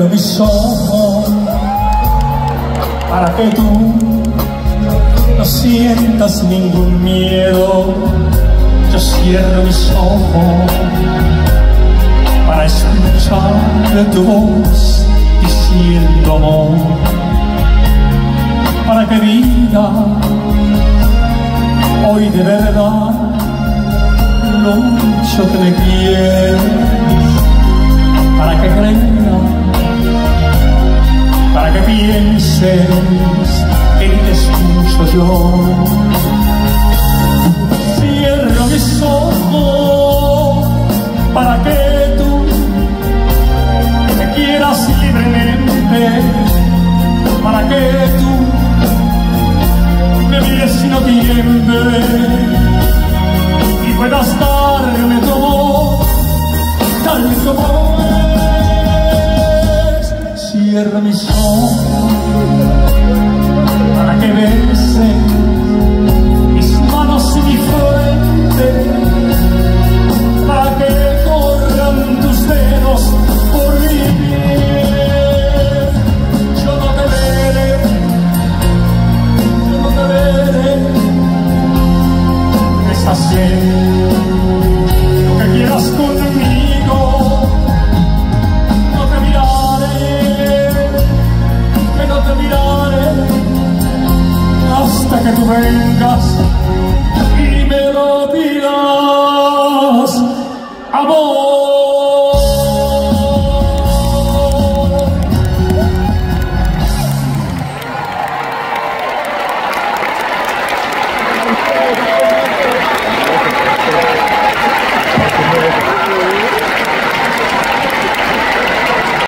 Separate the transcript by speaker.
Speaker 1: Cierro mis ojos para que tú no sientas ningún miedo. Yo cierro mis ojos para escuchar tu voz diciendo amor, para que diga hoy de verdad lo mucho que me quieres, para que crea, para que pienses que ni te escucho yo. Cierro mis ojos para que tú me quieras libremente, para que tú me mires y no tiembles y puedas darme tu amor tal como es. Cierro mis ojos para que veas